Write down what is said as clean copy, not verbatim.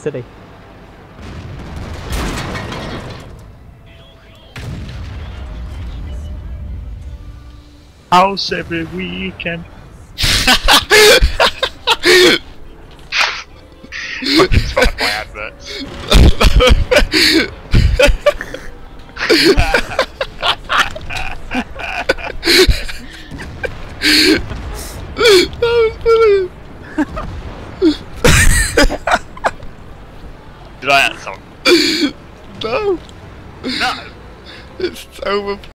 city. House every weekend. Fucking Spotify adverts. That was brilliant. Did I add song? No. No. It's over.